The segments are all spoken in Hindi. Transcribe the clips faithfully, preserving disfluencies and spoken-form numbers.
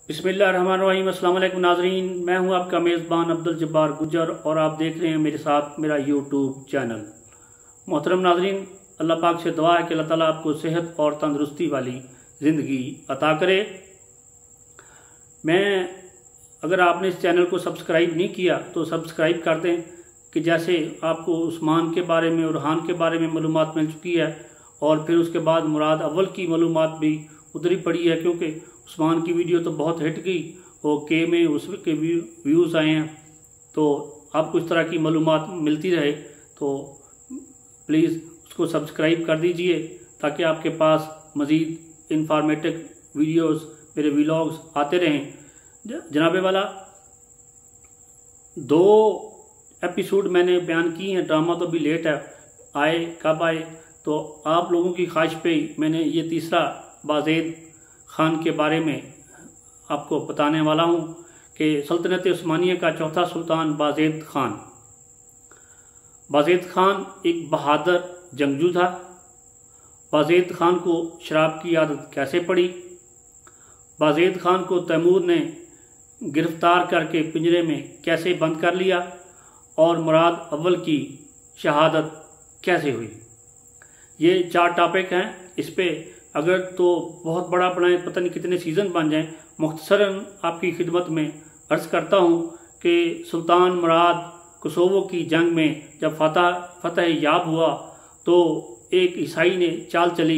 बिस्मिल्लाहिर्रहमानिर्रहीम। अस्सलाम वालेकुम नाज़रीन, मैं हूं आपका मेज़बान अब्दुल जब्बार गुज्जर और आप देख रहे हैं मेरे साथ मेरा यूट्यूब चैनल। मोहतरम नाज़रीन, अल्लाह पाक से दुआ है कि अल्लाह ताला आपको सेहत और तंदुरुस्ती वाली ज़िंदगी अता करे। मैं अगर आपने इस चैनल को सब्सक्राइब नहीं किया तो सब्सक्राइब कर दें कि जैसे आपको उस्मान के बारे में और रुहान के बारे में मालूमात मिल चुकी है और फिर उसके बाद मुराद अव्वल की मालूमात भी उधरी पड़ी है, क्योंकि उस्मान की वीडियो तो बहुत हिट गई और के में उसके व्यूज़ आए हैं। तो आपको इस तरह की मालूमात मिलती रहे तो प्लीज़ उसको सब्सक्राइब कर दीजिए ताकि आपके पास मज़ीद इंफॉर्मेटिव वीडियोस मेरे व्लॉग्स आते रहें। जनाबे वाला, दो एपिसोड मैंने बयान किए हैं, ड्रामा तो भी लेट है, आए कब आए, तो आप लोगों की ख्वाहिश पे मैंने ये तीसरा बाज़ेद ख़ान के बारे में आपको बताने वाला हूँ कि सल्तनत उस्मानिया का चौथा सुल्तान बाज़ेद ख़ान। बाज़ेद ख़ान एक बहादुर जंगजू था। बाज़ेद ख़ान को शराब की आदत कैसे पड़ी? बाज़ेद ख़ान को तैमूर ने गिरफ्तार करके पिंजरे में कैसे बंद कर लिया और मुराद अव्वल की शहादत कैसे हुई? ये चार टॉपिक हैं। इस पे अगर तो बहुत बड़ा बनाए, पता नहीं कितने सीज़न बन जाएं। मुख्तसरन आपकी खिदमत में अर्ज़ करता हूँ कि सुल्तान मुराद कोसोवो की जंग में जब फतह फतह याब हुआ तो एक ईसाई ने चाल चली।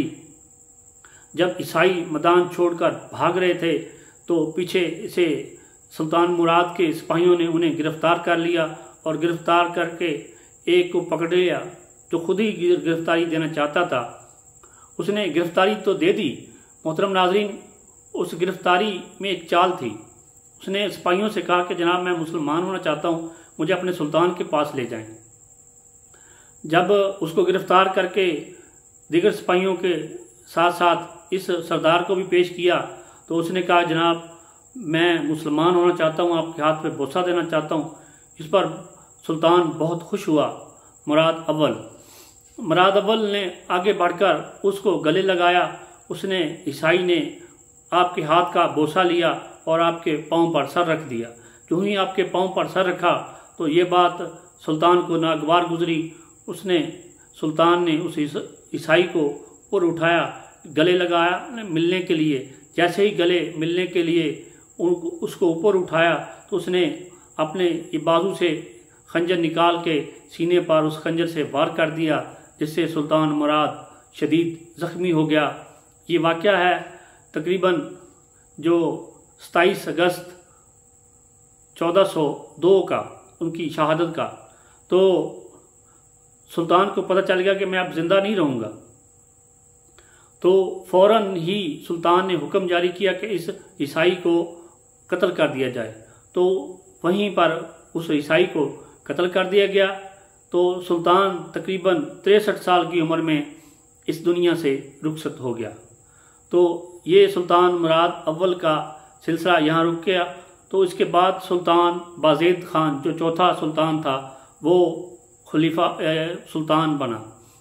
जब ईसाई मैदान छोड़कर भाग रहे थे तो पीछे से सुल्तान मुराद के सिपाहियों ने उन्हें गिरफ्तार कर लिया और गिरफ्तार करके एक को पकड़ लिया जो खुद ही गिरफ्तारी देना चाहता था। उसने गिरफ्तारी तो दे दी। मोहतरम नाजरीन, उस गिरफ्तारी में एक चाल थी। उसने सिपाहियों से कहा कि जनाब, मैं मुसलमान होना चाहता हूँ, मुझे अपने सुल्तान के पास ले जाएं। जब उसको गिरफ्तार करके दीगर सिपाहियों के साथ साथ इस सरदार को भी पेश किया तो उसने कहा, जनाब, मैं मुसलमान होना चाहता हूँ, आपके हाथ पे बोसा देना चाहता हूँ। इस पर सुल्तान बहुत खुश हुआ। मुराद अव्वल मुराद अव्वल ने आगे बढ़कर उसको गले लगाया। उसने ईसाई ने आपके हाथ का बोसा लिया और आपके पाँव पर सर रख दिया। जो ही आपके पाँव पर सर रखा तो ये बात सुल्तान को नागवार गुजरी। उसने सुल्तान ने उस ईसाई को ऊपर उठाया, गले लगाया मिलने के लिए। जैसे ही गले मिलने के लिए उसको ऊपर उठाया तो उसने अपने बाजू से खंजर निकाल के सीने पर उस खंजर से वार कर दिया, जिससे सुल्तान मुराद शदीद ज़ख्मी हो गया। ये वाक़या है तकरीबन जो सताईस अगस्त चौदह सौ दो का, उनकी शहादत का। तो सुल्तान को पता चल गया कि मैं अब ज़िंदा नहीं रहूँगा, तो फ़ौरन ही सुल्तान ने हुक्म जारी किया कि इस ईसाई को कत्ल कर दिया जाए। तो वहीं पर उस ईसाई को कत्ल कर दिया गया। तो सुल्तान तकरीबन तिरसठ साल की उम्र में इस दुनिया से रुखसत हो गया। तो ये सुल्तान मुराद अव्वल का सिलसिला यहाँ रुक गया। तो इसके बाद सुल्तान बाज़ेद ख़ान जो चौथा सुल्तान था वो खलीफा सुल्तान बना।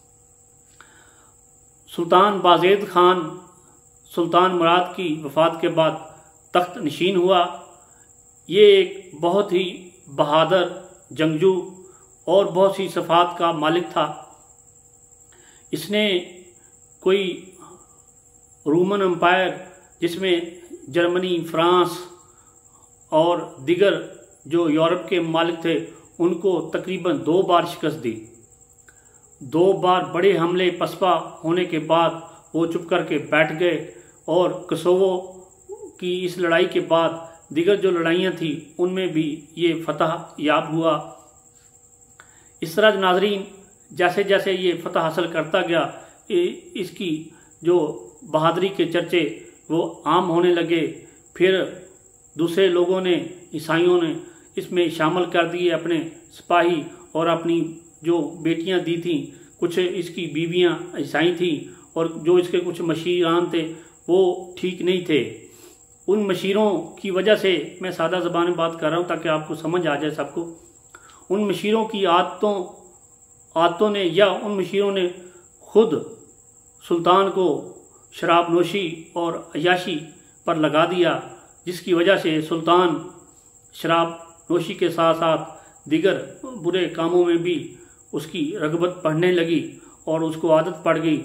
सुल्तान बाज़ेद ख़ान सुल्तान मुराद की वफ़ात के बाद तख्त नशीन हुआ। ये एक बहुत ही बहादुर जंगजू और बहुत सी सफ़ात का मालिक था। इसने कोई रोमन एम्पायर जिसमें जर्मनी, फ्रांस और दिगर जो यूरोप के मालिक थे उनको तकरीबन दो बार शिकस्त दी। दो बार बड़े हमले पसपा होने के बाद वो चुप करके बैठ गए और कोसोवो की इस लड़ाई के बाद दिगर जो लड़ाइयाँ थी उनमें भी ये फतह याब हुआ। इस तरह नाजरीन, जैसे जैसे ये फतह हासिल करता गया, इसकी जो बहादुरी के चर्चे वो आम होने लगे। फिर दूसरे लोगों ने, ईसाइयों ने इसमें शामिल कर दिए अपने सिपाही और अपनी जो बेटियां दी थी। कुछ इसकी बीवियां ईसाई थी और जो इसके कुछ मशीरान थे वो ठीक नहीं थे। उन मशीरों की वजह से, मैं सादा ज़बान में बात कर रहा हूँ ताकि आपको समझ आ जाए सबको, उन मशीरों की आदतों आदतों ने या उन मशीरों ने खुद सुल्तान को शराब नोशी और अयाशी पर लगा दिया, जिसकी वजह से सुल्तान शराब नोशी के साथ साथ दीगर बुरे कामों में भी उसकी रगबत बढ़ने लगी और उसको आदत पड़ गई।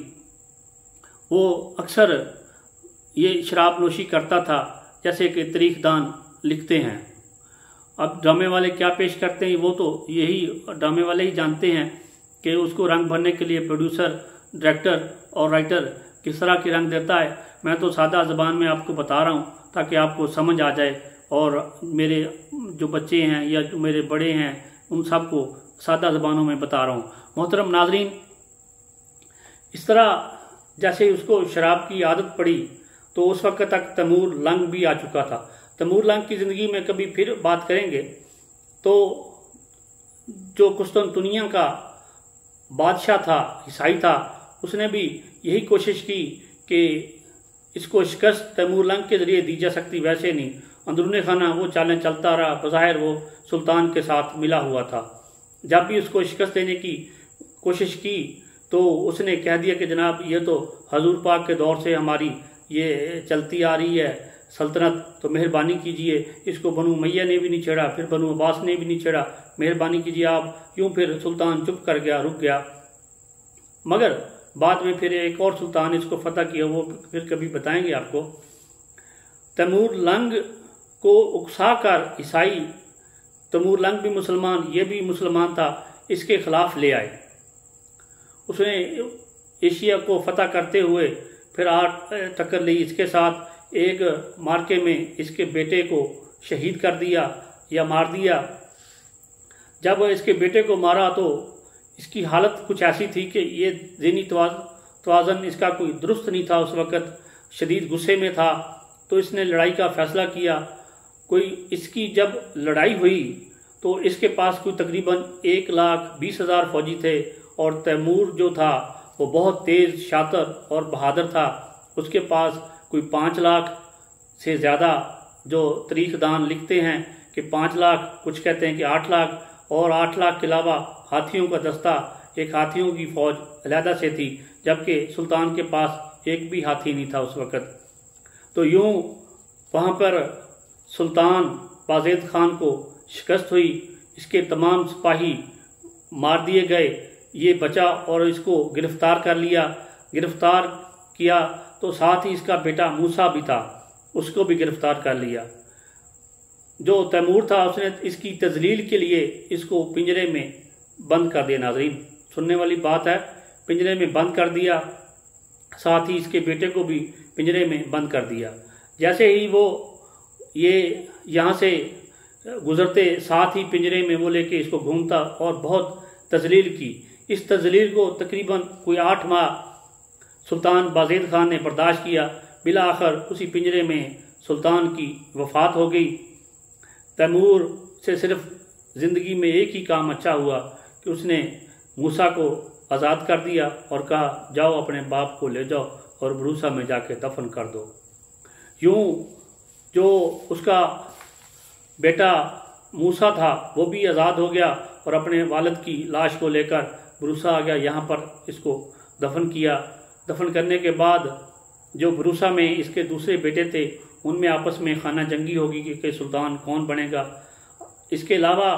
वो अक्सर ये शराब नोशी करता था, जैसे कि तारीख दान लिखते हैं। अब ड्रामे वाले क्या पेश करते हैं वो तो यही ड्रामे वाले ही जानते हैं कि उसको रंग भरने के लिए प्रोड्यूसर, डायरेक्टर और राइटर किस तरह की रंग देता है। मैं तो सादा ज़बान में आपको बता रहा हूँ ताकि आपको समझ आ जाए, और मेरे जो बच्चे हैं या जो मेरे बड़े हैं उन सबको सादा ज़बानों में बता रहा हूँ। मोहतरम नाजरीन, इस तरह जैसे उसको शराब की आदत पड़ी तो उस वक्त तक तैमूर लंग भी आ चुका था। तैमूर लंग की ज़िंदगी में कभी फिर बात करेंगे। तो जो कुस्तुनतुनिया का बादशाह था, ईसाई था, उसने भी यही कोशिश की कि इसको शिकस्त तैमूर लंग के ज़रिए दी जा सकती, वैसे नहीं। अंदरूनी खाना वो चालें चलता रहा, बज़ाहिर वो सुल्तान के साथ मिला हुआ था। जब भी उसको शिकस्त देने की कोशिश की तो उसने कह दिया कि जनाब ये तो हजूर पाक के दौर से हमारी ये चलती आ रही है सल्तनत, तो मेहरबानी कीजिए। इसको बनु उमैया ने भी नहीं छेड़ा, फिर बनु अब्बास ने भी नहीं छेड़ा, मेहरबानी कीजिए आप। यूँ फिर सुल्तान चुप कर गया, रुक गया। मगर बाद में फिर एक और सुल्तान इसको फतह किया, वो फिर कभी बताएंगे आपको। तैमूर लंग को उकसा कर ईसाई, तैमूर लंग भी मुसलमान, ये भी मुसलमान था, इसके खिलाफ ले आए। उसने एशिया को फतह करते हुए फिर आठ टक्कर ली। इसके साथ एक मार्के में इसके बेटे को शहीद कर दिया या मार दिया। जब इसके बेटे को मारा तो इसकी हालत कुछ ऐसी थी कि ये ज़हनी तवाज़न इसका कोई दुरुस्त नहीं था। उस वक़्त शदीद गुस्से में था, तो इसने लड़ाई का फ़ैसला किया। कोई इसकी जब लड़ाई हुई तो इसके पास कोई तकरीबन एक लाख बीस हज़ार फौजी थे, और तैमूर जो था वो बहुत तेज़, शातिर और बहादुर था। उसके पास कोई पाँच लाख से ज़्यादा, जो तारीख दान लिखते हैं कि पाँच लाख, कुछ कहते हैं कि आठ लाख, और आठ लाख के अलावा हाथियों का दस्ता, एक हाथियों की फ़ौज अलहदा से थी, जबकि सुल्तान के पास एक भी हाथी नहीं था उस वक़्त। तो यूँ वहाँ पर सुल्तान बाज़ेद खान को शिकस्त हुई, इसके तमाम सिपाही मार दिए गए। ये बचा और इसको गिरफ्तार कर लिया। गिरफ्तार किया तो साथ ही इसका बेटा मूसा भी था, उसको भी गिरफ्तार कर लिया। जो तैमूर था उसने इसकी तजलील के लिए इसको पिंजरे में बंद कर दिया। नाज़रीन, सुनने वाली बात है, पिंजरे में बंद कर दिया, साथ ही इसके बेटे को भी पिंजरे में बंद कर दिया। जैसे ही वो ये यहाँ से गुजरते, साथ ही पिंजरे में वो लेके इसको घूमता और बहुत तजलील की। इस तजलील को तकरीबन कोई आठ माह सुल्तान बाज़ेद खान ने बर्दाश्त किया। बिला आखिर उसी पिंजरे में सुल्तान की वफ़ात हो गई। तैमूर से सिर्फ ज़िंदगी में एक ही काम अच्छा हुआ कि उसने मूसा को आज़ाद कर दिया और कहा जाओ अपने बाप को ले जाओ और बरूसा में जाके दफन कर दो। यूँ जो उसका बेटा मूसा था वो भी आज़ाद हो गया और अपने वालिद की लाश को लेकर बरूसा आ गया, यहाँ पर इसको दफन किया। दफन करने के बाद जो बरूसा में इसके दूसरे बेटे थे उनमें आपस में खाना जंगी होगी कि, कि सुल्तान कौन बनेगा। इसके अलावा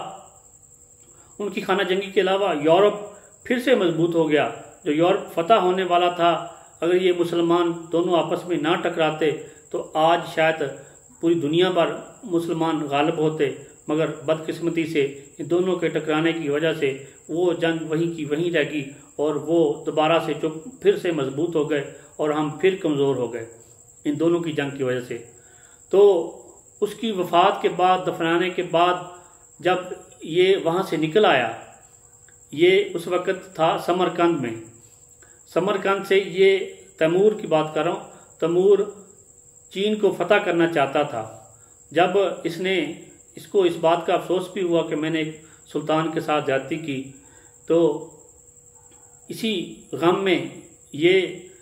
उनकी खाना जंगी के अलावा यूरोप फिर से मजबूत हो गया। जो यूरोप फतह होने वाला था, अगर ये मुसलमान दोनों आपस में ना टकराते तो आज शायद पूरी दुनिया पर मुसलमान गालिब होते, मगर बदकिस्मती से इन दोनों के टकराने की वजह से वो जंग वहीं की वहीं रह गई और वो दोबारा से चुप फिर से मजबूत हो गए और हम फिर कमज़ोर हो गए इन दोनों की जंग की वजह से। तो उसकी वफ़ात के बाद, दफनाने के बाद, जब ये वहाँ से निकल आया, ये उस वक़्त था समरकंद में। समरकंद से ये तैमूर की बात कर रहा हूँ, तैमूर चीन को फतह करना चाहता था। जब इसने इसको इस बात का अफसोस भी हुआ कि मैंने एक सुल्तान के साथ ज़्यादती की, तो इसी गम में ये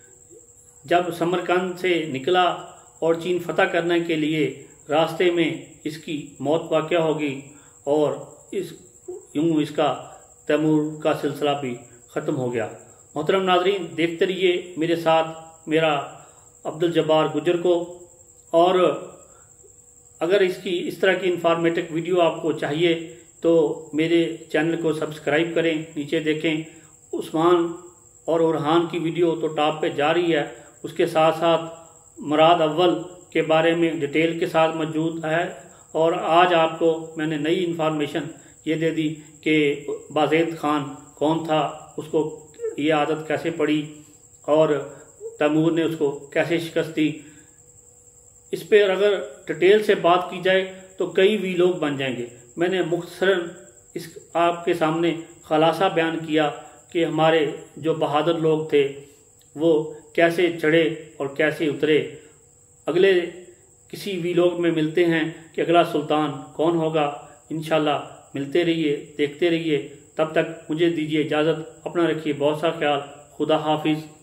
जब समरकंद से निकला और चीन फतह करने के लिए रास्ते में इसकी मौत वाक़या होगी और इस यूँ इसका तैमूर का सिलसिला भी ख़त्म हो गया। मोहतरम नाज़रीन, देखते रहिए मेरे साथ मेरा अब्दुल जब्बार गुजर को, और अगर इसकी इस तरह की इंफॉर्मेटिव वीडियो आपको चाहिए तो मेरे चैनल को सब्सक्राइब करें। नीचे देखें उस्मान और उरहान की वीडियो तो टॉप पे जा रही है, उसके साथ साथ मुराद अव्वल के बारे में डिटेल के साथ मौजूद है। और आज आपको मैंने नई इन्फॉर्मेशन ये दे दी कि बाज़ेद खान कौन था, उसको ये आदत कैसे पड़ी और तैमूर ने उसको कैसे शिकस्त दी। इस पर अगर डिटेल से बात की जाए तो कई वी लोग बन जाएंगे। मैंने मुख्तसरन इस आपके सामने खलासा बयान किया कि हमारे जो बहादुर लोग थे वो कैसे चढ़े और कैसे उतरे। अगले किसी वी लोग में मिलते हैं कि अगला सुल्तान कौन होगा। इंशाल्लाह मिलते रहिए, देखते रहिए। तब तक मुझे दीजिए इजाज़त। अपना रखिए बहुत सा ख्याल। खुदा हाफिज़।